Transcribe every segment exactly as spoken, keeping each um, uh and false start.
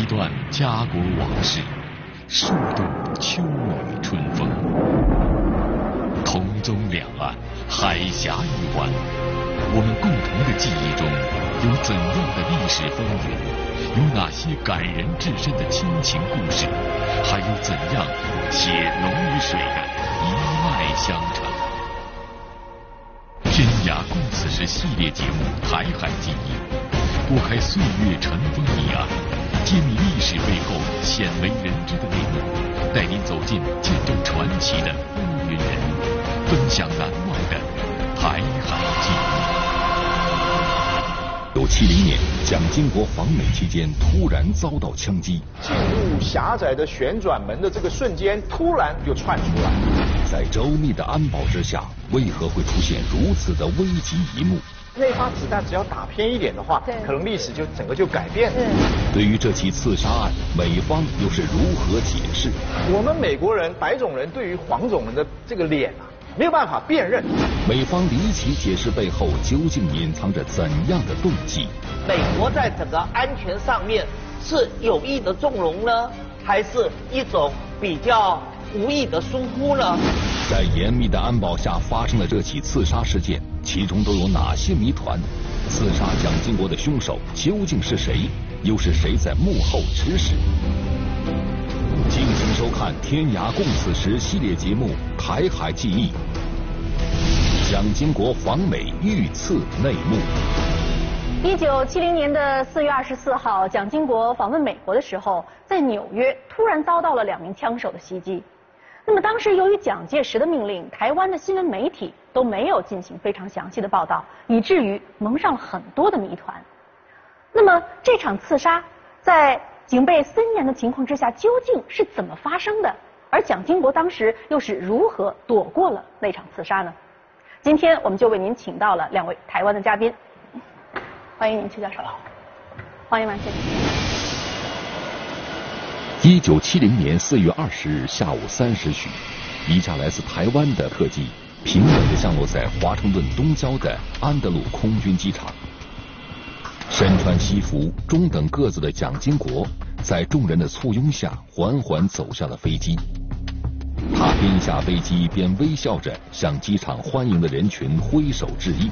一段家国往事，数度秋雨春风。同宗两岸，海峡一湾，我们共同的记忆中有怎样的历史风云？有哪些感人至深的亲情故事？还有怎样血浓于水的一脉相承？天涯共此时系列节目《台海记忆》，拨开岁月尘封一案，揭秘历史背后鲜为人知的内幕，带您走进见证传奇的风云人物，分享难忘的台海记忆。一九七零年，蒋经国访美期间突然遭到枪击， 进入狭窄的旋转门的这个瞬间，突然就窜出来。 在周密的安保之下，为何会出现如此的危急一幕？ 那发子弹只要打偏一点的话，可能历史就整个就改变了。 对于这起刺杀案，美方又是如何解释？ 我们美国人、白种人对于黄种人的这个脸啊，没有办法辨认。 美方离奇解释背后究竟隐藏着怎样的动机？ 美国在整个安全上面是有意的纵容呢，还是一种比较无意的疏忽呢？ 在严密的安保下发生的这起刺杀事件，其中都有哪些谜团？刺杀蒋经国的凶手究竟是谁？又是谁在幕后指使？敬请收看《天涯共此时》系列节目《台海记忆》，蒋经国访美遇刺内幕。 一九七零年的四月二十四号，蒋经国访问美国的时候，在纽约突然遭到了两名枪手的袭击。那么当时由于蒋介石的命令，台湾的新闻媒体都没有进行非常详细的报道，以至于蒙上了很多的谜团。那么这场刺杀在警备森严的情况之下，究竟是怎么发生的？而蒋经国当时又是如何躲过了那场刺杀呢？今天我们就为您请到了两位台湾的嘉宾，欢迎您，邱教授。欢迎万先生。 一九七零年四月二十日下午三时许，一架来自台湾的客机平稳地降落在华盛顿东郊的安德鲁空军机场。身穿西服、中等个子的蒋经国，在众人的簇拥下缓缓走下了飞机。他边下飞机边微笑着向机场欢迎的人群挥手致意。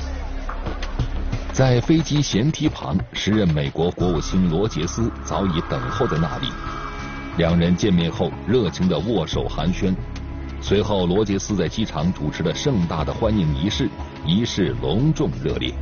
在飞机舷梯旁，时任美国国务卿罗杰斯早已等候在那里。两人见面后，热情地握手寒暄。随后，罗杰斯在机场主持了盛大的欢迎仪式，仪式隆重热烈。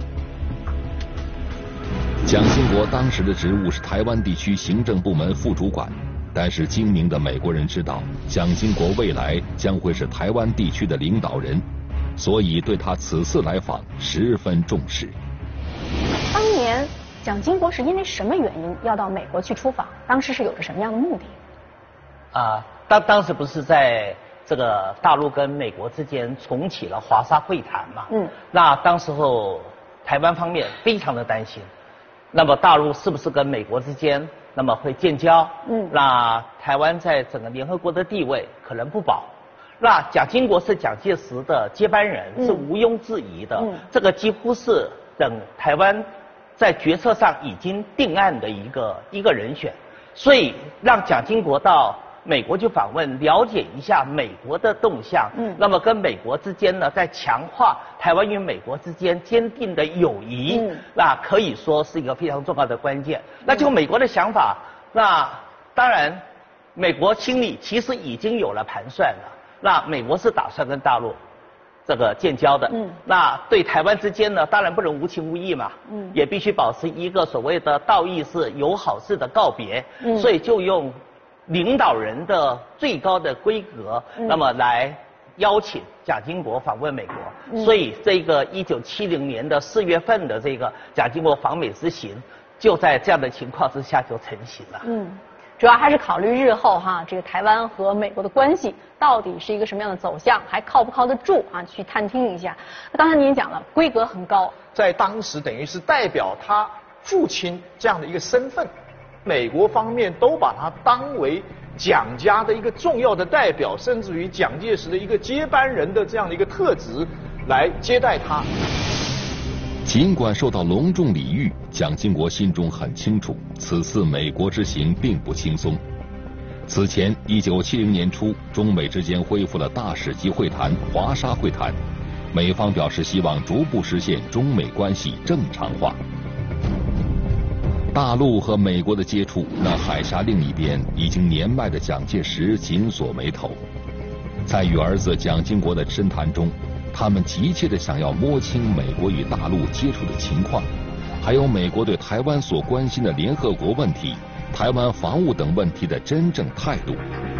蒋经国当时的职务是台湾地区行政部门副主管，但是精明的美国人知道蒋经国未来将会是台湾地区的领导人，所以对他此次来访十分重视。 当年蒋经国是因为什么原因要到美国去出访？当时是有着什么样的目的？ 啊，当当时不是在这个大陆跟美国之间重启了华沙会谈嘛？嗯，那当时候台湾方面非常的担心，那么大陆是不是跟美国之间那么会建交？嗯，那台湾在整个联合国的地位可能不保。那蒋经国是蒋介石的接班人，嗯、是毋庸置疑的。嗯，这个几乎是等台湾在决策上已经定案的一个一个人选，所以让蒋经国到美国去访问，了解一下美国的动向。嗯，那么跟美国之间呢，在强化台湾与美国之间坚定的友谊，嗯，那可以说是一个非常重要的关键。那就美国的想法，那当然，美国心里其实已经有了盘算了。那美国是打算跟大陆这个建交的，嗯，那对台湾之间呢，当然不能无情无义嘛，嗯，也必须保持一个所谓的道义式、友好式的告别，嗯，所以就用领导人的最高的规格，嗯，那么来邀请蒋经国访问美国，嗯，所以这个一九七零年的四月份的这个蒋经国访美之行，就在这样的情况之下就成型了，嗯。 主要还是考虑日后哈，这个台湾和美国的关系到底是一个什么样的走向，还靠不靠得住啊？去探听一下。那刚才您也讲了，规格很高， 在当时等于是代表他父亲这样的一个身份，美国方面都把他当为蒋家的一个重要的代表，甚至于蒋介石的一个接班人的这样的一个特质来接待他。 尽管受到隆重礼遇，蒋经国心中很清楚，此次美国之行并不轻松。此前，一九七零年初，中美之间恢复了大使级会谈——华沙会谈，美方表示希望逐步实现中美关系正常化。大陆和美国的接触让海峡另一边已经年迈的蒋介石紧锁眉头。在与儿子蒋经国的深谈中，他们急切地想要摸清美国与大陆接触的情况，还有美国对台湾所关心的联合国问题、台湾防务等问题的真正态度。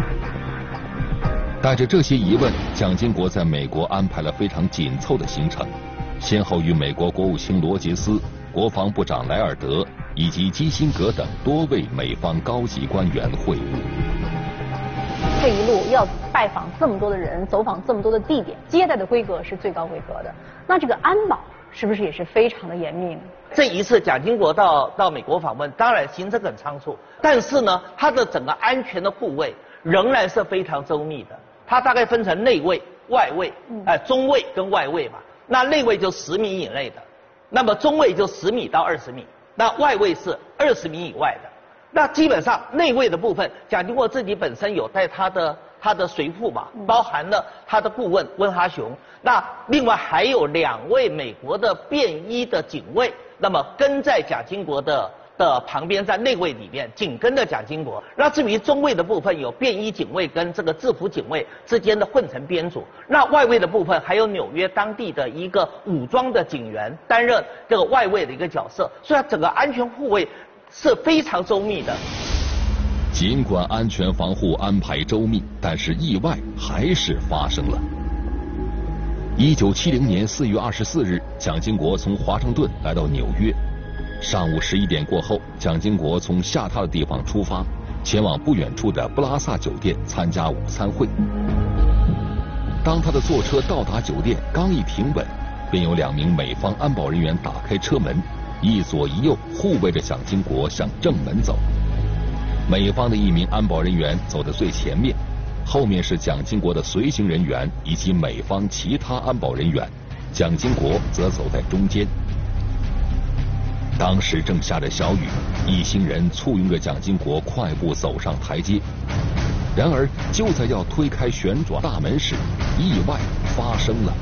带着这些疑问，蒋经国在美国安排了非常紧凑的行程，先后与美国国务卿罗杰斯、国防部长莱尔德以及基辛格等多位美方高级官员会晤。 这一路要拜访这么多的人，走访这么多的地点，接待的规格是最高规格的。那这个安保是不是也是非常的严密呢？ 这一次蒋经国到到美国访问，当然行程很仓促，但是呢，他的整个安全的护卫仍然是非常周密的。它大概分成内卫、外卫，呃，中卫跟外卫嘛。那内卫就十米以内的，那么中卫就十米到二十米，那外卫是二十米以外的。那基本上内卫的部分，蒋经国自己本身有带他的他的随扈嘛，包含了他的顾问温哈雄。那另外还有两位美国的便衣的警卫，那么跟在蒋经国的的旁边，在内卫里面紧跟着蒋经国。那至于中卫的部分，有便衣警卫跟这个制服警卫之间的混成编组。那外卫的部分，还有纽约当地的一个武装的警员担任这个外卫的一个角色，所以整个安全护卫是非常周密的。 尽管安全防护安排周密，但是意外还是发生了。一九七零年四月二十四日，蒋经国从华盛顿来到纽约。上午十一点过后，蒋经国从下榻的地方出发，前往不远处的布拉萨酒店参加午餐会。当他的坐车到达酒店，刚一停稳，便有两名美方安保人员打开车门，一左一右护卫着蒋经国向正门走。美方的一名安保人员走得最前面，后面是蒋经国的随行人员以及美方其他安保人员，蒋经国则走在中间。当时正下着小雨，一行人簇拥着蒋经国快步走上台阶。然而，就在要推开旋转大门时，意外发生了。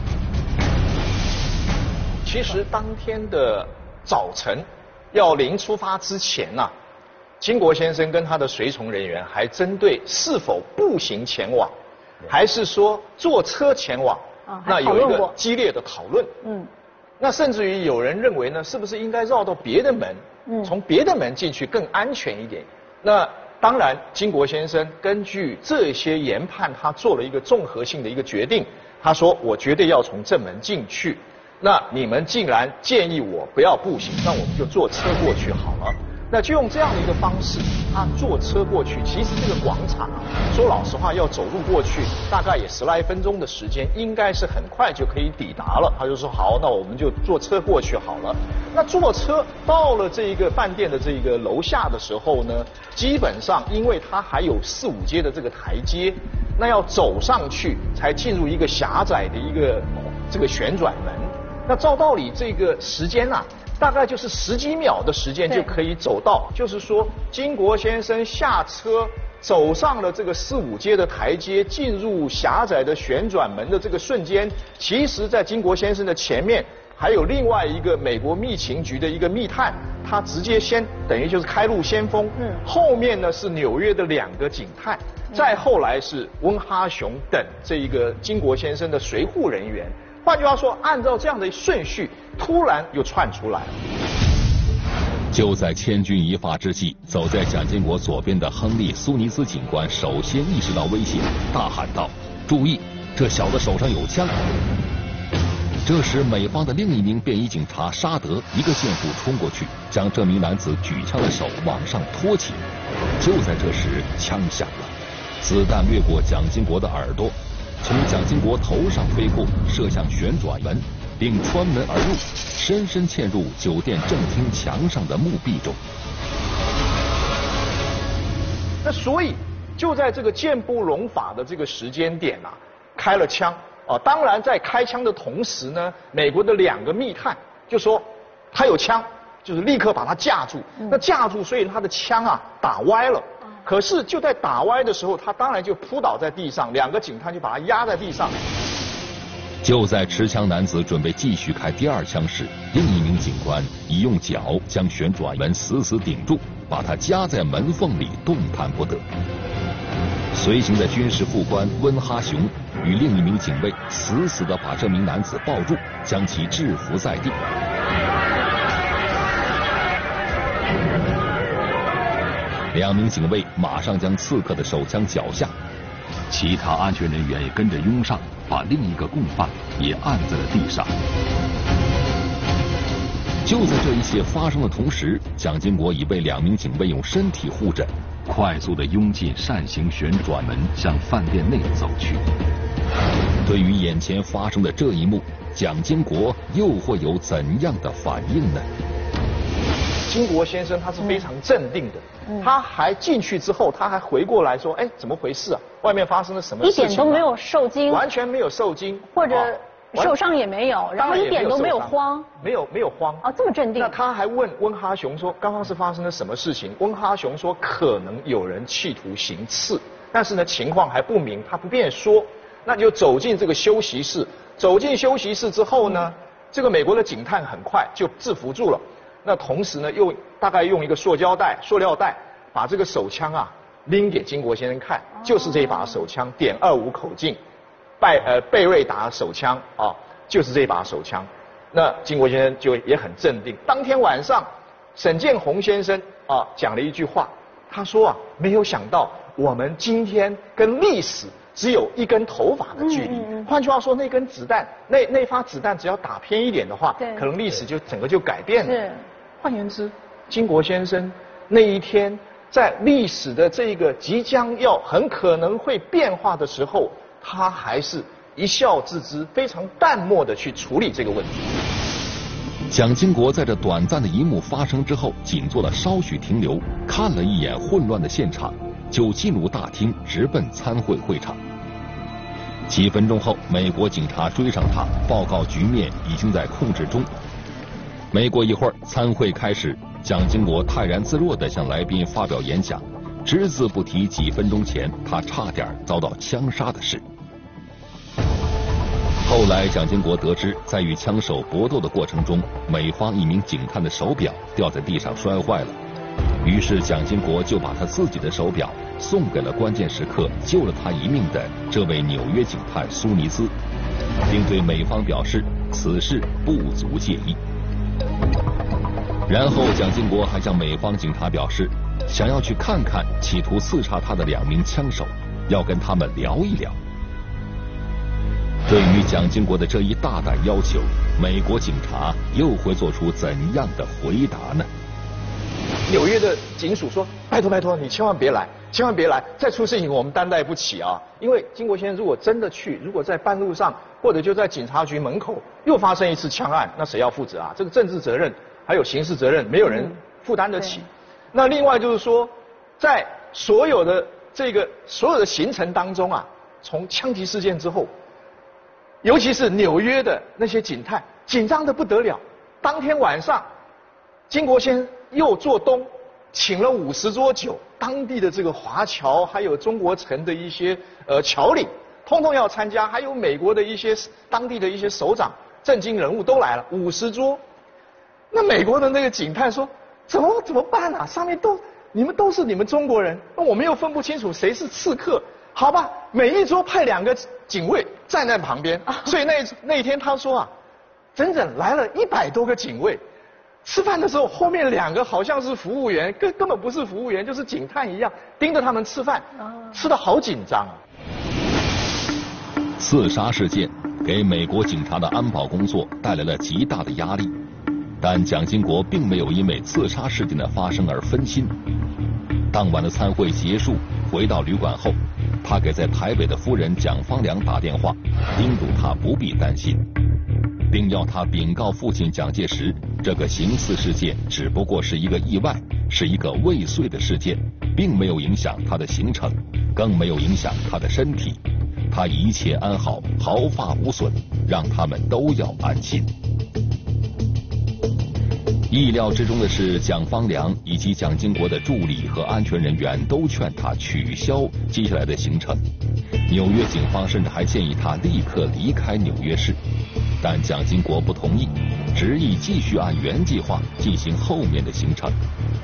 其实当天的早晨，要临出发之前呐、啊，经国先生跟他的随从人员还针对是否步行前往，还是说坐车前往， 啊、 那有一个激烈的讨论。嗯。那甚至于有人认为呢，是不是应该绕到别的门，嗯，从别的门进去更安全一点？那当然，经国先生根据这些研判，他做了一个综合性的一个决定。他说：“我绝对要从正门进去。那你们既然建议我不要步行，那我们就坐车过去好了。”那就用这样的一个方式，他坐车过去。其实这个广场啊，说老实话，要走路过去，大概也十来分钟的时间，应该是很快就可以抵达了。他就说好，那我们就坐车过去好了。那坐车到了这一个饭店的这个楼下的时候呢，基本上因为它还有四五阶的这个台阶，那要走上去才进入一个狭窄的一个这个旋转门。那照道理这个时间啊，大概就是十几秒的时间就可以走到，就是说，经国先生下车走上了这个四五阶的台阶，进入狭窄的旋转门的这个瞬间，其实在经国先生的前面还有另外一个美国密情局的一个密探，他直接先等于就是开路先锋，嗯，后面呢是纽约的两个警探，再后来是温哈雄等这一个经国先生的随护人员。换句话说，按照这样的顺序，突然又窜出来了。 就在千钧一发之际，走在蒋经国左边的亨利·苏尼斯警官首先意识到危险，大喊道：“注意，这小子手上有枪！”这时，美方的另一名便衣警察沙德一个箭步冲过去，将这名男子举枪的手往上托起。就在这时，枪响了，子弹掠过蒋经国的耳朵，从蒋经国头上飞过，射向旋转门，并穿门而入，深深嵌入酒店正厅墙上的木壁中。 那所以就在这个箭步龙法的这个时间点啊，开了枪啊。当然，在开枪的同时呢，美国的两个密探就说：“ 他有枪，就是立刻把他架住。那架住，所以他的枪啊打歪了。可是就在打歪的时候，他当然就扑倒在地上，两个警探就把他压在地上。 就在持枪男子准备继续开第二枪时，另一名警官已用脚将旋转门死死顶住，把他夹在门缝里动弹不得。随行的军事副官温哈雄与另一名警卫死死地把这名男子抱住，将其制服在地。两名警卫马上将刺客的手枪缴下，其他安全人员也跟着拥上，把另一个共犯也按在了地上。就在这一切发生的同时，蒋经国已被两名警卫用身体护着，快速地拥进扇形旋转门，向饭店内走去。对于眼前发生的这一幕，蒋经国又会有怎样的反应呢？ 经国先生他是非常镇定的，嗯、他还进去之后，他还回过来说：“哎，怎么回事啊？外面发生了什么事情、啊？” 一点都没有受惊， 完全没有受惊， 或者受伤也没有，然后一点都没有慌， 没有没有慌啊，这么镇定。 那他还问温哈雄说：“刚刚是发生了什么事情？”温哈雄说：“可能有人企图行刺，但是呢情况还不明，他不便说。”那就走进这个休息室，走进休息室之后呢，嗯、这个美国的警探很快就制服住了。那同时呢，又大概用一个塑胶袋、塑料袋，把这个手枪啊拎给经国先生看，就是这把手枪，点二五口径，拜呃贝瑞达手枪啊，就是这把手枪。那经国先生就也很镇定。当天晚上，沈建宏先生啊讲了一句话，他说啊，没有想到我们今天跟历史只有一根头发的距离。嗯嗯、换句话说，那根子弹，那那发子弹只要打偏一点的话，可能历史就整个就改变了。 是。 换言之，经国先生那一天在历史的这个即将要很可能会变化的时候，他还是一笑置之，非常淡漠的去处理这个问题。 蒋经国在这短暂的一幕发生之后，仅做了稍许停留，看了一眼混乱的现场，就进入大厅，直奔参会会场。几分钟后，美国警察追上他，报告局面已经在控制中。没过一会儿，参会开始，蒋经国泰然自若地向来宾发表演讲，只字不提几分钟前他差点遭到枪杀的事。后来，蒋经国得知，在与枪手搏斗的过程中，美方一名警探的手表掉在地上摔坏了，于是蒋经国就把他自己的手表送给了关键时刻救了他一命的这位纽约警探苏尼斯，并对美方表示此事不足介意。然后蒋经国还向美方警察表示，想要去看看企图刺杀他的两名枪手，要跟他们聊一聊。对于蒋经国的这一大胆要求，美国警察又会做出怎样的回答呢？ 纽约的警署说：“拜托拜托，你千万别来，千万别来，再出事情我们担待不起啊！因为经国先生如果真的去，如果在半路上或者就在警察局门口又发生一次枪案，那谁要负责啊？这个政治责任还有刑事责任，没有人负担得起。嗯、那另外就是说，在所有的这个所有的行程当中啊，从枪击事件之后，尤其是纽约的那些警探紧张得不得了。当天晚上，经国先生又做东，请了五十桌酒，当地的这个华侨还有中国城的一些呃侨领，通通要参加，还有美国的一些当地的一些首长、政经人物都来了，五十桌。那美国的那个警探说：“怎么怎么办啊？上面都你们都是你们中国人，那我们又分不清楚谁是刺客。好吧，每一桌派两个警卫站在旁边。所以那那一天他说啊，整整来了一百多个警卫。吃饭的时候，后面两个好像是服务员，根根本不是服务员，就是警探一样，盯着他们吃饭，吃得好紧张啊。” 刺杀事件给美国警察的安保工作带来了极大的压力，但蒋经国并没有因为刺杀事件的发生而分心。当晚的参会结束，回到旅馆后，他给在台北的夫人蒋方良打电话，叮嘱他不必担心，并要他禀告父亲蒋介石，这个行刺事件只不过是一个意外，是一个未遂的事件，并没有影响他的行程，更没有影响他的身体，他一切安好，毫发无损，让他们都要安心。 意料之中的是，蒋方良以及蒋经国的助理和安全人员都劝他取消接下来的行程。纽约警方甚至还建议他立刻离开纽约市，但蒋经国不同意，执意继续按原计划进行后面的行程。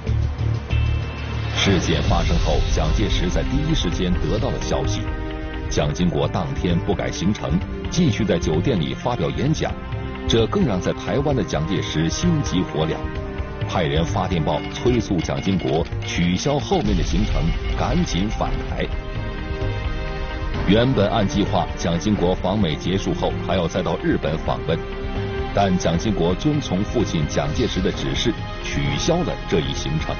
事件发生后，蒋介石在第一时间得到了消息，蒋经国当天不改行程，继续在酒店里发表演讲。这更让在台湾的蒋介石心急火燎，派人发电报催促蒋经国取消后面的行程，赶紧返台。原本按计划，蒋经国访美结束后还要再到日本访问，但蒋经国遵从父亲蒋介石的指示，取消了这一行程。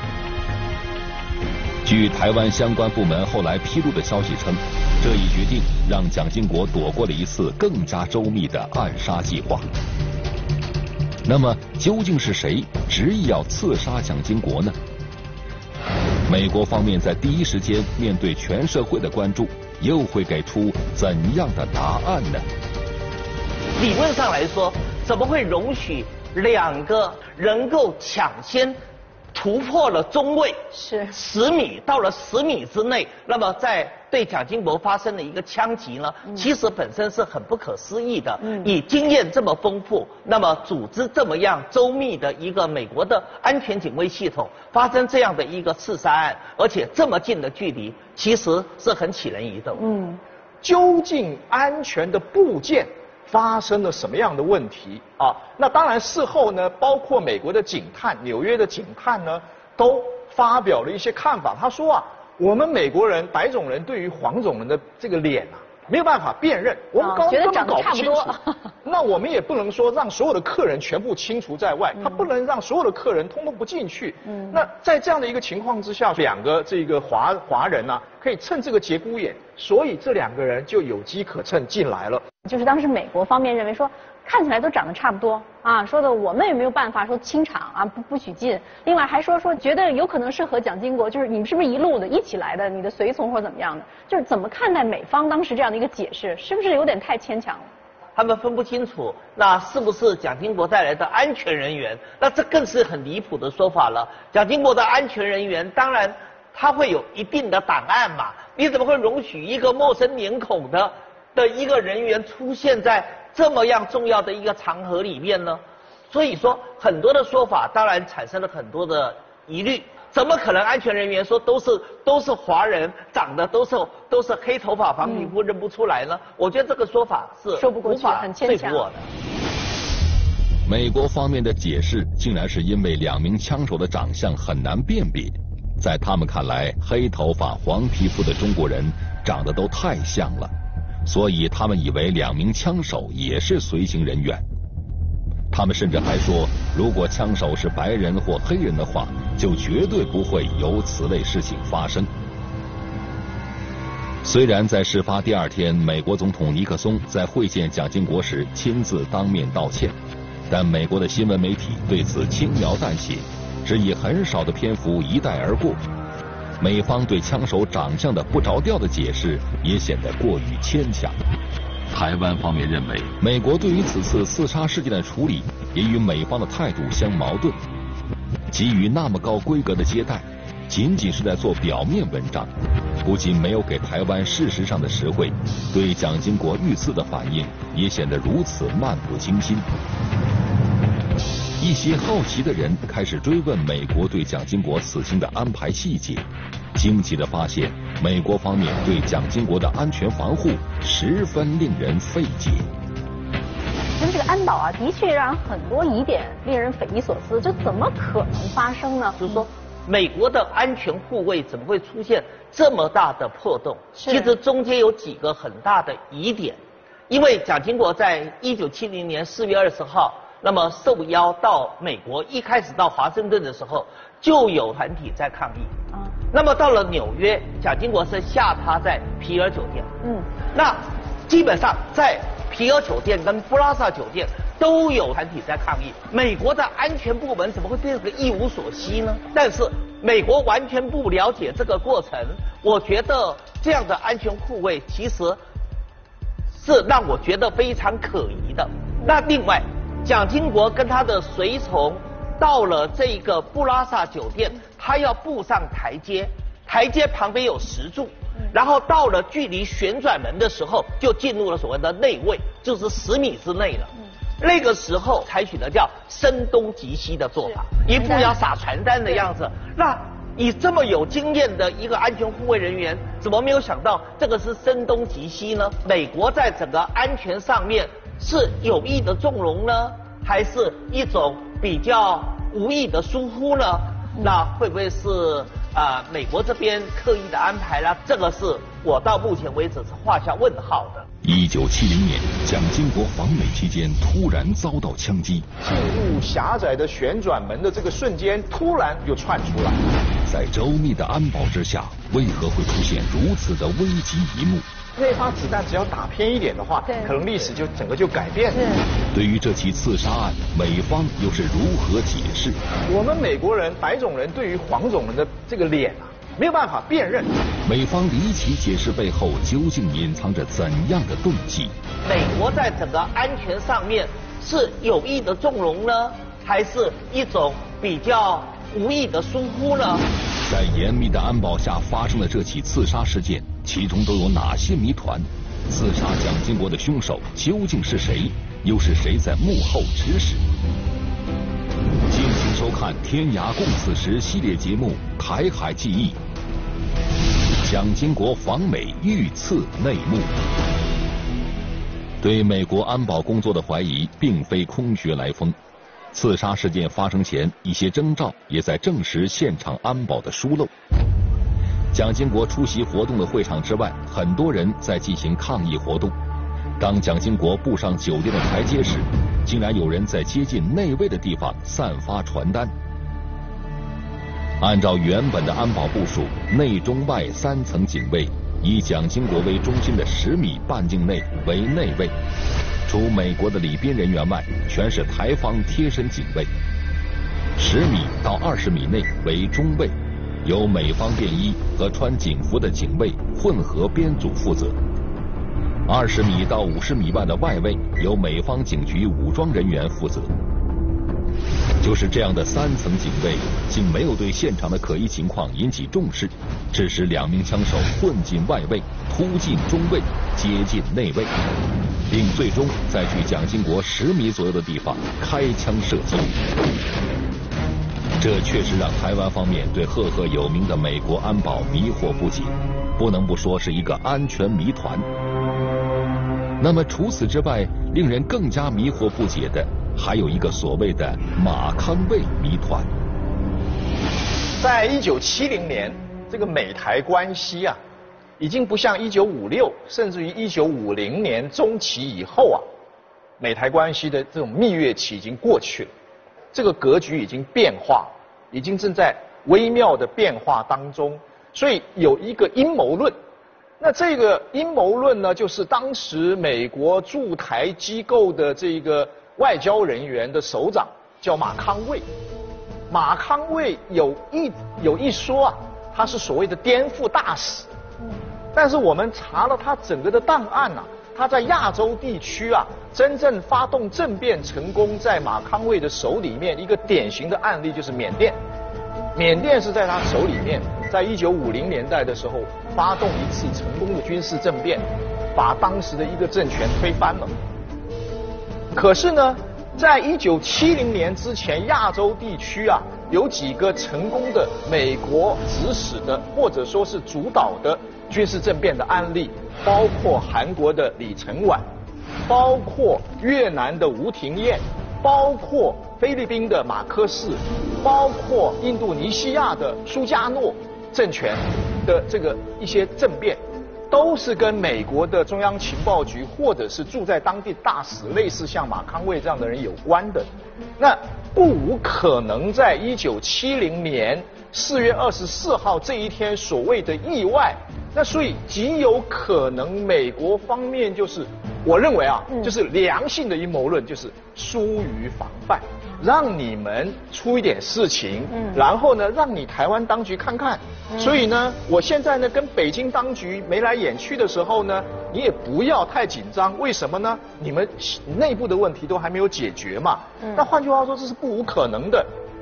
据台湾相关部门后来披露的消息称，这一决定让蒋经国躲过了一次更加周密的暗杀计划。那么，究竟是谁执意要刺杀蒋经国呢？美国方面在第一时间面对全社会的关注，又会给出怎样的答案呢？ 理论上来说，怎么会容许两个能够抢先突破了中位是十米，到了十米之内，那么在对蒋经国发生了一个枪击呢？嗯、其实本身是很不可思议的。嗯、以经验这么丰富，那么组织这么样周密的一个美国的安全警卫系统，发生这样的一个刺杀案，而且这么近的距离，其实是很起人疑的。嗯， 究竟安全的部件发生了什么样的问题啊？那当然，事后呢，包括美国的警探、纽约的警探呢，都发表了一些看法。他说啊，我们美国人白种人对于黄种人的这个脸啊，没有办法辨认，我们搞根本搞不清楚。那我们也不能说让所有的客人全部清除在外，他不能让所有的客人通通不进去。嗯，那在这样的一个情况之下，两个这个华华人啊，可以趁这个节骨眼，所以这两个人就有机可乘进来了。 就是当时美国方面认为说，看起来都长得差不多啊，说的我们也没有办法说清场啊，不不许进。另外还说说觉得有可能是和蒋经国，就是你们是不是一路的一起来的，你的随从或者怎么样的？就是怎么看待美方当时这样的一个解释，是不是有点太牵强了？ 他们分不清楚，那是不是蒋经国带来的安全人员？那这更是很离谱的说法了。蒋经国的安全人员，当然他会有一定的档案嘛，你怎么会容许一个陌生脸孔的的一个人员出现在这么样重要的一个场合里面呢？所以说，很多的说法当然产生了很多的疑虑。怎么可能安全人员说都是都是华人，长得都是都是黑头发、黄皮肤，认不出来呢？嗯、我觉得这个说法是说不过去， 无法很牵强说服我的。 美国方面的解释竟然是因为两名枪手的长相很难辨别，在他们看来，黑头发、黄皮肤的中国人长得都太像了，所以他们以为两名枪手也是随行人员。他们甚至还说，如果枪手是白人或黑人的话，就绝对不会有此类事情发生。虽然在事发第二天，美国总统尼克松在会见蒋经国时亲自当面道歉，但美国的新闻媒体对此轻描淡写，只以很少的篇幅一带而过。美方对枪手长相的不着调的解释也显得过于牵强。台湾方面认为，美国对于此次刺杀事件的处理也与美方的态度相矛盾，给予那么高规格的接待，仅仅是在做表面文章，不仅没有给台湾事实上的实惠，对蒋经国遇刺的反应也显得如此漫不经心。一些好奇的人开始追问美国对蒋经国此行的安排细节，惊奇地发现，美国方面对蒋经国的安全防护十分令人费解。 那这个安保啊，的确让人很多疑点，令人匪夷所思。这怎么可能发生呢？ 就是说，美国的安全护卫怎么会出现这么大的破洞？其实中间有几个很大的疑点。因为蒋经国在一九七零年四月二十号，那么受邀到美国，一开始到华盛顿的时候，就有团体在抗议。啊。那么到了纽约，蒋经国是下榻在皮尔酒店。嗯。那基本上在皮尔酒店跟布拉萨酒店都有团体在抗议。美国的安全部门怎么会对这个一无所悉呢？但是美国完全不了解这个过程，我觉得这样的安全护卫其实是让我觉得非常可疑的。那另外，蒋经国跟他的随从到了这个布拉萨酒店，他要步上台阶，台阶旁边有石柱，然后到了距离旋转门的时候，就进入了所谓的内位，就是十米之内了。那个时候采取的叫声东击西的做法，一副要撒传单的样子。那以这么有经验的一个安全护卫人员，怎么没有想到这个是声东击西呢？美国在整个安全上面是有意的纵容呢，还是一种比较无意的疏忽呢？那会不会是啊、呃、美国这边刻意的安排啦？这个是我到目前为止是画下问号的。 一九七零年，蒋经国访美期间突然遭到枪击， 进入狭窄的旋转门的这个瞬间，突然就窜出来。 在周密的安保之下，为何会出现如此的危急一幕？ 那发子弹只要打偏一点的话，可能历史就整个就改变了。 对于这起刺杀案，美方又是如何解释？ 我们美国人、白种人对于黄种人的这个脸啊，没有办法辨认。 美方离奇解释背后究竟隐藏着怎样的动机？ 美国在整个安全上面是有意的纵容呢，还是一种比较无意的疏忽呢？ 在严密的安保下发生的这起刺杀事件，其中都有哪些谜团？刺杀蒋经国的凶手究竟是谁？又是谁在幕后指使？敬请收看《天涯共此时》系列节目《台海记忆》，蒋经国访美遇刺内幕。对美国安保工作的怀疑并非空穴来风。刺杀事件发生前，一些征兆也在证实现场安保的疏漏。蒋经国出席活动的会场之外，很多人在进行抗议活动。当蒋经国步上酒店的台阶时，竟然有人在接近内卫的地方散发传单。按照原本的安保部署，内中外三层警卫，以蒋经国为中心的十米半径内为内卫。除美国的礼宾人员外，全是台方贴身警卫。十米到二十米内为中卫，由美方便衣和穿警服的警卫混合编组负责。二十米到五十米外的外卫由美方警局武装人员负责。就是这样的三层警卫，竟没有对现场的可疑情况引起重视，致使两名枪手混进外卫，突进中卫，接近内卫，并最终在距蒋经国十米左右的地方开枪射击。这确实让台湾方面对赫赫有名的美国安保迷惑不解，不能不说是一个安全谜团。那么除此之外，令人更加迷惑不解的，还有一个所谓的马康卫谜团。 在一九七零年，这个美台关系啊，已经不像一九五六，甚至于一九五零年中期以后啊，美台关系的这种蜜月期已经过去了，这个格局已经变化，已经正在微妙的变化当中，所以有一个阴谋论。那这个阴谋论呢，就是当时美国驻台机构的这个外交人员的首长叫马康卫。马康卫有一有一说啊，他是所谓的颠覆大使。但是我们查了他整个的档案啊，他在亚洲地区啊，真正发动政变成功，在马康卫的手里面，一个典型的案例就是缅甸。缅甸是在他手里面，在一九五零年代的时候发动一次成功的军事政变，把当时的一个政权推翻了。可是呢，在一九七零年之前，亚洲地区啊有几个成功的美国指使的或者说是主导的军事政变的案例，包括韩国的李承晚，包括越南的吴廷艳，包括菲律宾的马科士，包括印度尼西亚的苏加诺政权的这个一些政变，都是跟美国的中央情报局或者是住在当地大使，类似像马康卫这样的人有关的。那不无可能在一九七零年四月二十四号这一天所谓的意外，那所以极有可能美国方面就是，我认为啊，就是良性的阴谋论，就是疏于防范，让你们出一点事情，嗯，然后呢，让你台湾当局看看。嗯、所以呢，我现在呢跟北京当局眉来眼去的时候呢，你也不要太紧张。为什么呢？你们内部的问题都还没有解决嘛。嗯、那换句话说，这是不无可能的。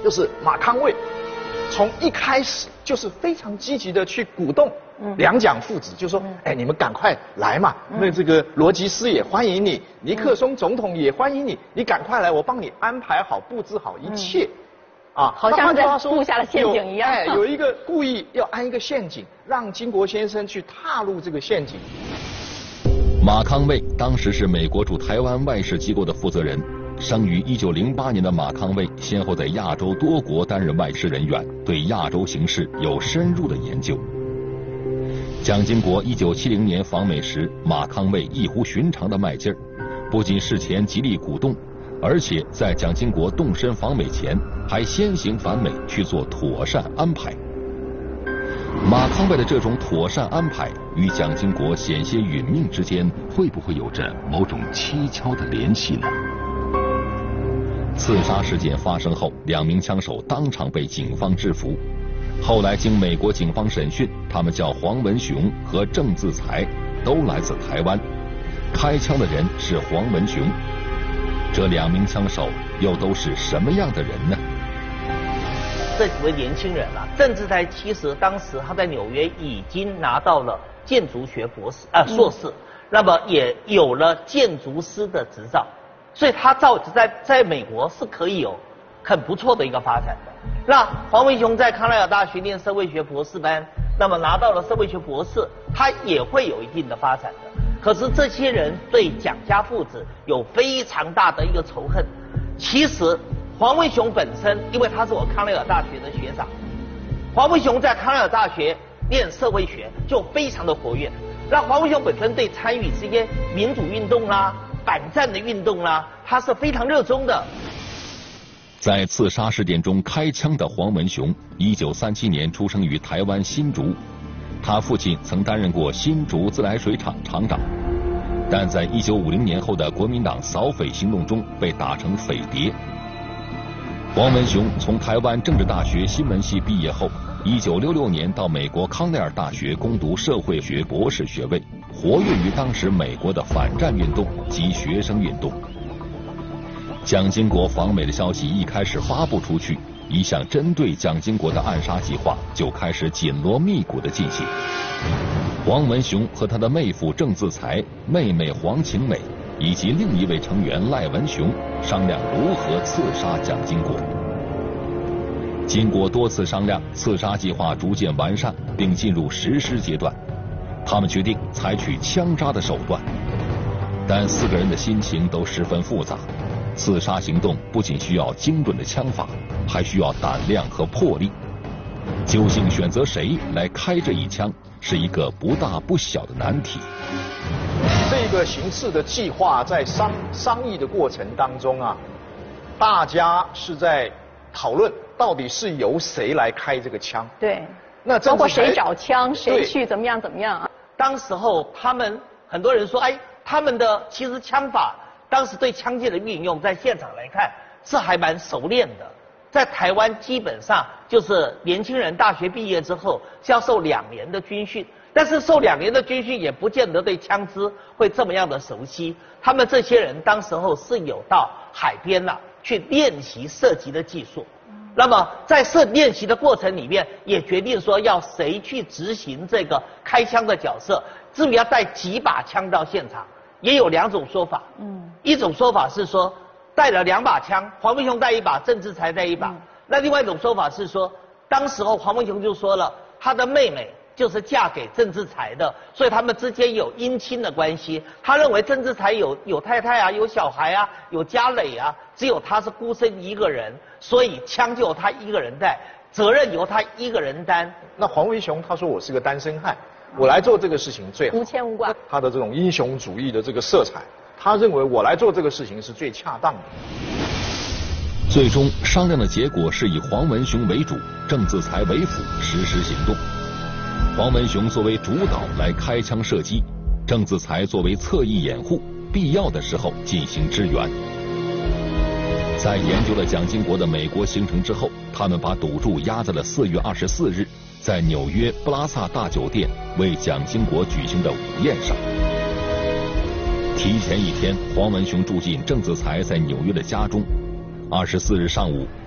就是马康卫，从一开始就是非常积极的去鼓动两蒋父子，就说，哎，你们赶快来嘛，那这个罗吉斯也欢迎你，尼克松总统也欢迎你，你赶快来，我帮你安排好、布置好一切。啊， 好像在布下了陷阱一样。 哎，有一个故意要安一个陷阱，让金国先生去踏入这个陷阱。 马康卫当时是美国驻台湾外事机构的负责人，生于一九零八年的马康卫，先后在亚洲多国担任外事人员，对亚洲形势有深入的研究。蒋经国一九七零年访美时，马康卫异乎寻常的卖劲儿，不仅事前极力鼓动，而且在蒋经国动身访美前，还先行返美去做妥善安排。马康卫的这种妥善安排与蒋经国险些殒命之间，会不会有着某种蹊跷的联系呢？刺杀事件发生后，两名枪手当场被警方制服。后来经美国警方审讯，他们叫黄文雄和郑自才，都来自台湾。开枪的人是黄文雄。这两名枪手又都是什么样的人呢？ 这几位年轻人啊，郑自才其实当时他在纽约已经拿到了建筑学博士啊、呃、硕士，那么也有了建筑师的执照，所以他照在在美国是可以有很不错的一个发展的。那黄文雄在康奈尔大学念社会学博士班，那么拿到了社会学博士，他也会有一定的发展的。可是这些人对蒋家父子有非常大的一个仇恨。其实黄文雄本身，因为他是我康奈尔大学的学长，黄文雄在康奈尔大学念社会学就非常的活跃。那黄文雄本身对参与这些民主运动啦、反战的运动啦，他是非常热衷的。 在刺杀事件中开枪的黄文雄，一九三七年出生于台湾新竹，他父亲曾担任过新竹自来水厂厂长，但在一九五零年后的国民党扫匪行动中被打成匪谍。黄文雄从台湾政治大学新闻系毕业后，一九六六年到美国康奈尔大学攻读社会学博士学位，活跃于当时美国的反战运动及学生运动。蒋经国访美的消息一开始发布出去，一项针对蒋经国的暗杀计划就开始紧锣密鼓的进行。黄文雄和他的妹夫郑自才、妹妹黄晴美以及另一位成员赖文雄商量如何刺杀蒋经国。经过多次商量，刺杀计划逐渐完善，并进入实施阶段。他们决定采取枪杀的手段，但四个人的心情都十分复杂。刺杀行动不仅需要精准的枪法，还需要胆量和魄力。究竟选择谁来开这一枪，是一个不大不小的难题。 这个行刺的计划在商商议的过程当中啊，大家是在讨论到底是由谁来开这个枪。 对， 那包括谁找枪，谁去怎么样怎么样啊？ 当时候他们很多人说，哎，他们的其实枪法。当时对枪械的运用，在现场来看是还蛮熟练的。在台湾基本上就是年轻人大学毕业之后是要受两年的军训，但是受两年的军训也不见得对枪支会这么样的熟悉。他们这些人当时候是有到海边了、啊、去练习射击的技术。那么在射练习的过程里面，也决定说要谁去执行这个开枪的角色，至于要带几把枪到现场。也有两种说法，嗯，一种说法是说带了两把枪，黄文雄带一把，郑自才带一把。嗯、那另外一种说法是说，当时候黄文雄就说了，他的妹妹就是嫁给郑自才的，所以他们之间有姻亲的关系。他认为郑自才有有太太啊，有小孩啊，有家累啊，只有他是孤身一个人，所以枪就由他一个人带，责任由他一个人担。 那黄文雄他说我是个单身汉。我来做这个事情最好， 无牵无挂。 他的这种英雄主义的这个色彩，他认为我来做这个事情是最恰当的。 最终商量的结果是以黄文雄为主，郑自才为辅实施行动。黄文雄作为主导来开枪射击，郑自才作为侧翼掩护，必要的时候进行支援。在研究了蒋经国的美国行程之后，他们把赌注压在了四月二十四日。在纽约布拉萨大酒店为蒋经国举行的午宴上，提前一天，黄文雄住进郑自才在纽约的家中。二十四日上午，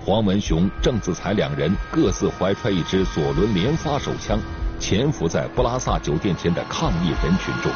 黄文雄、郑自才两人各自怀揣一支左轮连发手枪，潜伏在布拉萨酒店前的抗议人群中。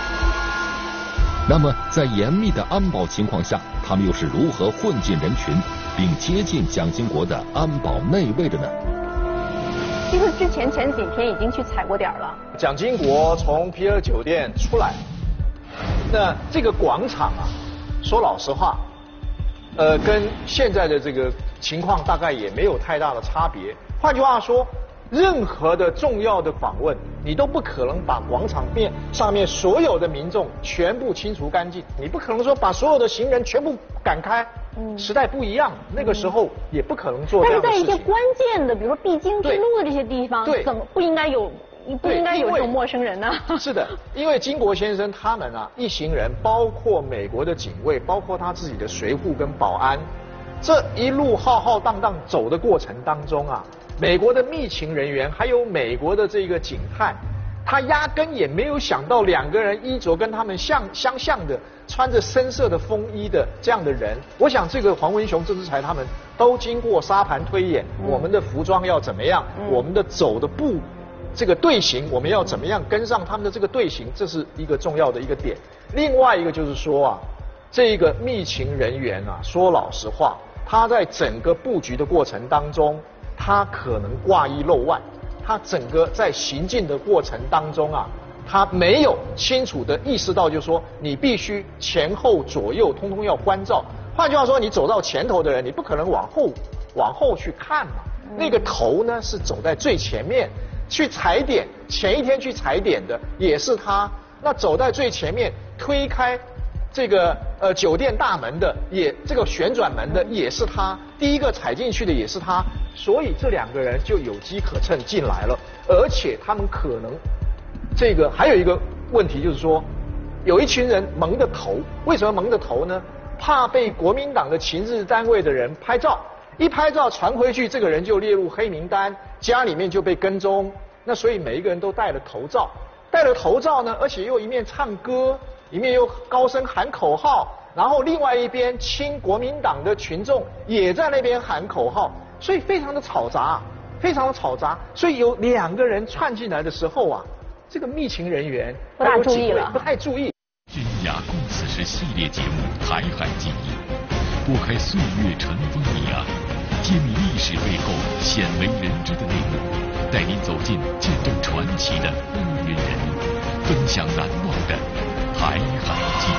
那么，在严密的安保情况下，他们又是如何混进人群，并接近蒋经国的安保内卫的呢？ 听说之前前几天已经去踩过点了。 蒋经国从皮尔酒店出来，那这个广场啊，说老实话，呃，跟现在的这个情况大概也没有太大的差别。换句话说，任何的重要的访问，你都不可能把广场面上面所有的民众全部清除干净，你不可能说把所有的行人全部赶开。嗯，时代不一样，那个时候也不可能做这样的事情。 但是在一些关键的，比如说必经之路的这些地方， 对， 怎么不应该有不应该有这种陌生人呢？ 是的，因为经国先生他们啊，一行人，包括美国的警卫，包括他自己的随护跟保安，这一路浩浩荡荡走的过程当中啊，美国的密情人员还有美国的这个警探，他压根也没有想到两个人衣着跟他们相相像的，穿着深色的风衣的这样的人。我想这个黄文雄、郑自才他们都经过沙盘推演，嗯、我们的服装要怎么样，嗯、我们的走的步。这个队形我们要怎么样跟上他们的这个队形，这是一个重要的一个点。另外一个就是说啊，这个密情人员啊，说老实话，他在整个布局的过程当中，他可能挂一漏万，他整个在行进的过程当中啊，他没有清楚的意识到，就是说你必须前后左右通通要关照。换句话说，你走到前头的人，你不可能往后往后去看嘛。那个头呢是走在最前面。去踩点，前一天去踩点的也是他，那走在最前面推开这个呃酒店大门的也这个旋转门的也是他，第一个踩进去的也是他，所以这两个人就有机可乘进来了，而且他们可能这个还有一个问题就是说，有一群人蒙着头，为什么蒙着头呢？怕被国民党的情治单位的人拍照。一拍照传回去，这个人就列入黑名单，家里面就被跟踪。那所以每一个人都戴了头罩，戴了头罩呢，而且又一面唱歌，一面又高声喊口号，然后另外一边亲国民党的群众也在那边喊口号，所以非常的嘈杂，非常的嘈杂。所以有两个人窜进来的时候啊，这个密情人员不大注意了， 不太注意。 君雅共此时系列节目《台海记忆》，拨开岁月尘封谜案，揭秘历史背后鲜为人知的内幕，带您走进见证传奇的风云人物，分享难忘的台海记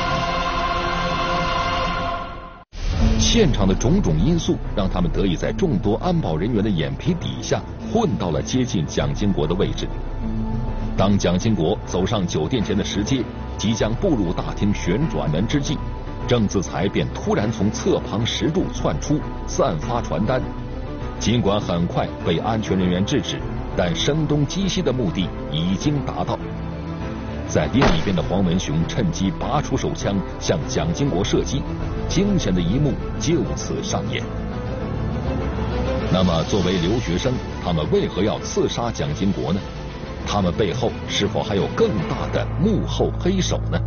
忆。现场的种种因素让他们得以在众多安保人员的眼皮底下混到了接近蒋经国的位置。当蒋经国走上酒店前的石阶，即将步入大厅旋转门之际，郑自才便突然从侧旁石柱窜出，散发传单。尽管很快被安全人员制止，但声东击西的目的已经达到。在另一边的黄文雄趁机拔出手枪向蒋经国射击，惊险的一幕就此上演。那么作为留学生，他们为何要刺杀蒋经国呢？他们背后是否还有更大的幕后黑手呢？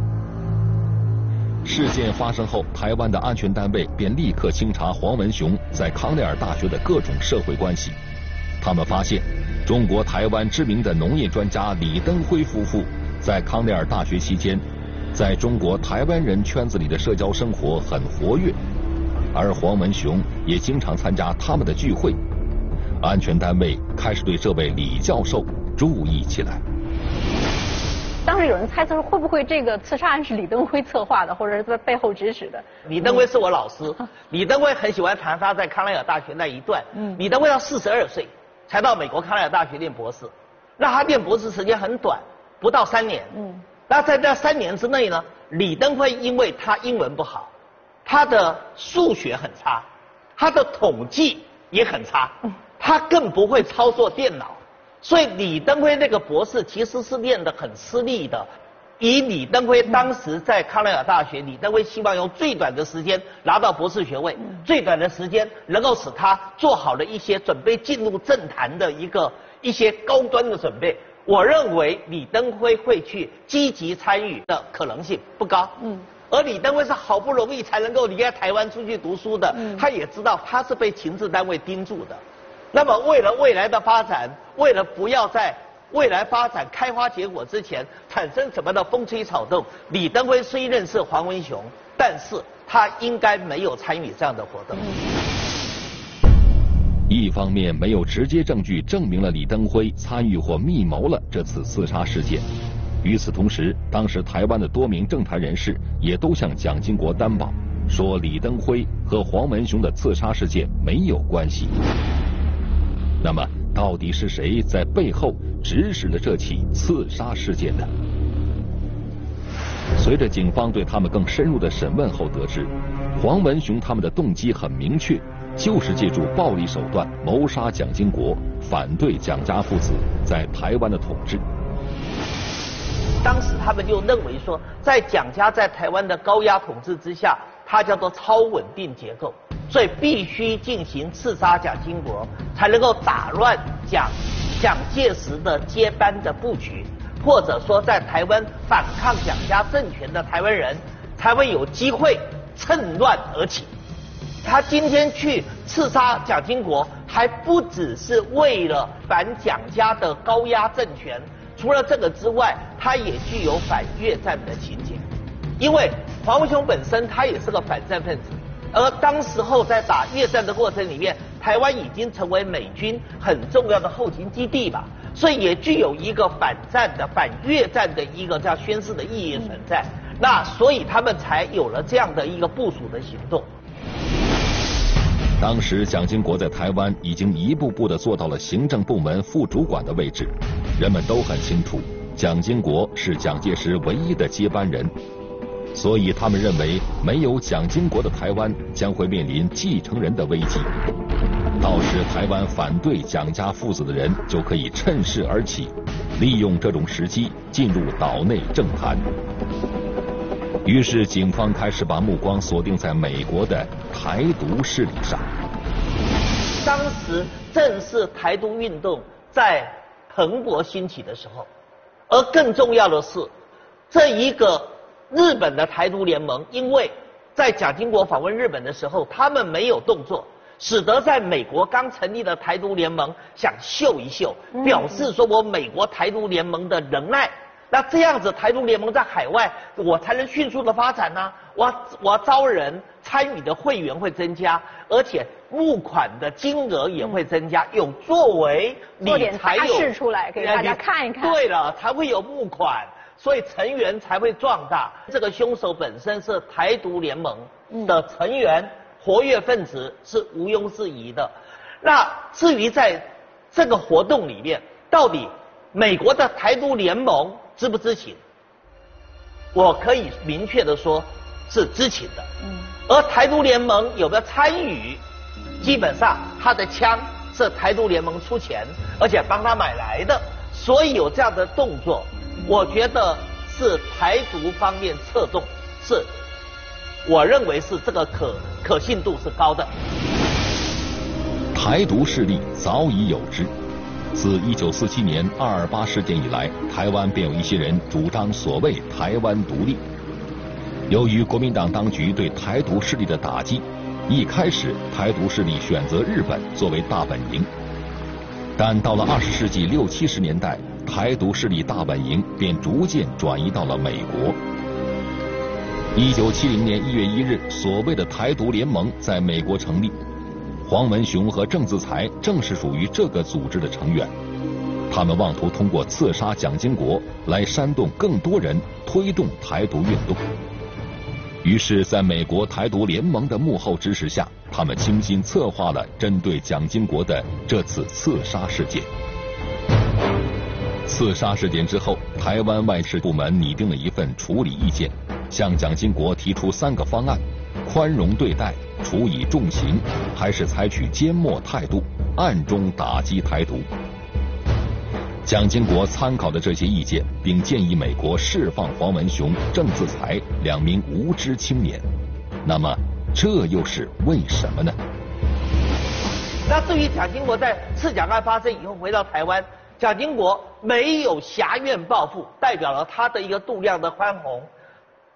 事件发生后，台湾的安全单位便立刻清查黄文雄在康奈尔大学的各种社会关系。他们发现，中国台湾知名的农业专家李登辉夫妇在康奈尔大学期间，在中国台湾人圈子里的社交生活很活跃，而黄文雄也经常参加他们的聚会。安全单位开始对这位李教授注意起来。 当时有人猜测说，会不会这个刺杀案是李登辉策划的，或者是在背后指使的？ 李登辉是我老师，李登辉很喜欢谈他在康奈尔大学那一段。嗯，李登辉到四十二岁才到美国康奈尔大学念博士，那他念博士时间很短，不到三年。嗯，那在这三年之内呢，李登辉因为他英文不好，他的数学很差，他的统计也很差，他更不会操作电脑。所以李登辉那个博士其实是念得很吃力的。以李登辉当时在康奈尔大学，李登辉希望用最短的时间拿到博士学位，最短的时间能够使他做好了一些准备进入政坛的一个一些高端的准备。我认为李登辉会去积极参与的可能性不高。嗯， 而李登辉是好不容易才能够离开台湾出去读书的，嗯、他也知道他是被情治单位盯住的。那么为了未来的发展，为了不要在未来发展开花结果之前产生什么的风吹草动，李登辉虽认识黄文雄，但是他应该没有参与这样的活动。 一方面没有直接证据证明了李登辉参与或密谋了这次刺杀事件，与此同时，当时台湾的多名政坛人士也都向蒋经国担保，说李登辉和黄文雄的刺杀事件没有关系。那么，到底是谁在背后指使了这起刺杀事件呢？随着警方对他们更深入的审问后得知，黄文雄他们的动机很明确，就是借助暴力手段谋杀蒋经国，反对蒋家父子在台湾的统治。 当时他们就认为说，在蒋家在台湾的高压统治之下，它叫做超稳定结构，所以必须进行刺杀蒋经国，才能够打乱蒋蒋介石的接班的布局，或者说在台湾反抗蒋家政权的台湾人才会有机会趁乱而起。他今天去刺杀蒋经国，还不只是为了反蒋家的高压政权，除了这个之外，他也具有反越战的情节。因为黄文雄本身他也是个反战分子，而当时候在打越战的过程里面，台湾已经成为美军很重要的后勤基地吧，所以也具有一个反战的反越战的一个这样宣示的意义存在。那所以他们才有了这样的一个部署的行动。 当时蒋经国在台湾已经一步步地做到了行政部门副主管的位置，人们都很清楚，蒋经国是蒋介石唯一的接班人，所以他们认为没有蒋经国的台湾将会面临继承人的危机，到时台湾反对蒋家父子的人就可以趁势而起，利用这种时机进入岛内政坛。于是警方开始把目光锁定在美国的台独势力上。 当时正是台独运动在蓬勃兴起的时候，而更重要的是，这一个日本的台独联盟，因为在蒋经国访问日本的时候，他们没有动作，使得在美国刚成立的台独联盟想秀一秀，表示说我美国台独联盟的仁爱。那这样子，台独联盟在海外，我才能迅速的发展呢、啊。我我招人参与的会员会增加，而且募款的金额也会增加，有作为你才有做点大事出来给大家看一看。 对了，才会有募款，所以成员才会壮大。这个凶手本身是台独联盟的成员、嗯、活跃分子是毋庸置疑的。那至于在这个活动里面，到底美国的台独联盟知不知情？我可以明确的说，是知情的。嗯。而台独联盟有没有参与？基本上他的枪是台独联盟出钱，而且帮他买来的，所以有这样的动作，我觉得是台独方面策动，是，我认为是这个可可信度是高的。 台独势力早已有之。自一九四七年二二八事件以来，台湾便有一些人主张所谓台湾独立。由于国民党当局对台独势力的打击，一开始台独势力选择日本作为大本营，但到了二十世纪六七十年代，台独势力大本营便逐渐转移到了美国。一九七零年一月一日，所谓的台独联盟在美国成立。黄文雄和郑自才正是属于这个组织的成员，他们妄图通过刺杀蒋经国来煽动更多人推动台独运动。于是在美国台独联盟的幕后支持下，他们精心策划了针对蒋经国的这次刺杀事件。刺杀事件之后，台湾外事部门拟定了一份处理意见，向蒋经国提出三个方案：宽容对待、处以重刑，还是采取缄默态度，暗中打击台独。蒋经国参考的这些意见，并建议美国释放黄文雄、郑自才两名无知青年。那么，这又是为什么呢？ 那至于蒋经国在刺蒋案发生以后回到台湾，蒋经国没有侠怨报复，代表了他的一个度量的宽宏。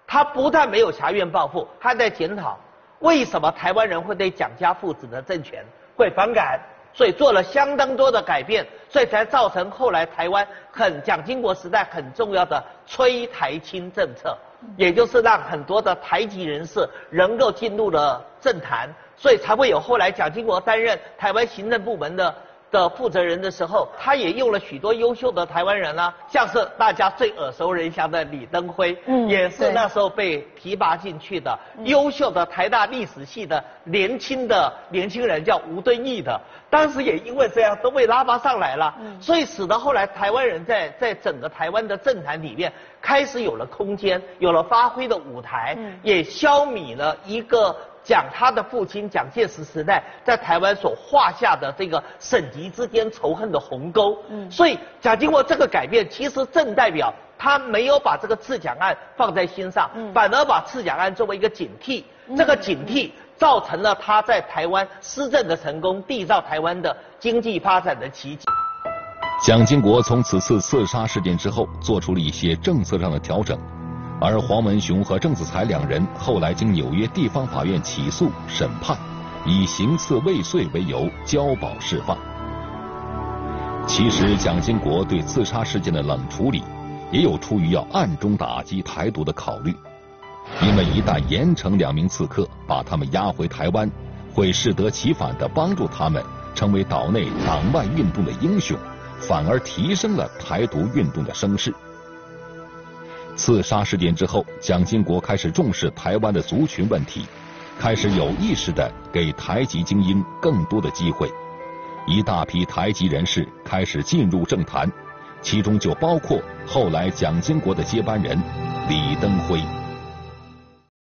他不但没有挟怨报复，还在检讨为什么台湾人会对蒋家父子的政权会反感，所以做了相当多的改变，所以才造成后来台湾很蒋经国时代很重要的催台青政策，也就是让很多的台籍人士能够进入了政坛，所以才会有后来蒋经国担任台湾行政部门的的负责人的时候，他也用了许多优秀的台湾人啊，像是大家最耳熟能详的李登辉，嗯，也是那时候被提拔进去的，嗯、优秀的台大历史系的年轻的年轻人叫吴敦义的，当时也因为这样都被拉拔上来了，嗯、所以使得后来台湾人在在整个台湾的政坛里面开始有了空间，有了发挥的舞台，嗯、也消弭了一个。讲他的父亲蒋介石时代在台湾所画下的这个省级之间仇恨的鸿沟，嗯，所以蒋经国这个改变其实正代表他没有把这个刺蒋案放在心上，嗯，反而把刺蒋案作为一个警惕，嗯、这个警惕造成了他在台湾施政的成功，缔造台湾的经济发展的奇迹。 蒋经国从此次刺杀事件之后做出了一些政策上的调整。而黄文雄和郑子才两人后来经纽约地方法院起诉审判，以行刺未遂为由交保释放。其实蒋经国对刺杀事件的冷处理，也有出于要暗中打击台独的考虑，因为一旦严惩两名刺客，把他们押回台湾，会适得其反地帮助他们成为岛内党外运动的英雄，反而提升了台独运动的声势。刺杀事件之后，蒋经国开始重视台湾的族群问题，开始有意识地给台籍精英更多的机会，一大批台籍人士开始进入政坛，其中就包括后来蒋经国的接班人李登辉。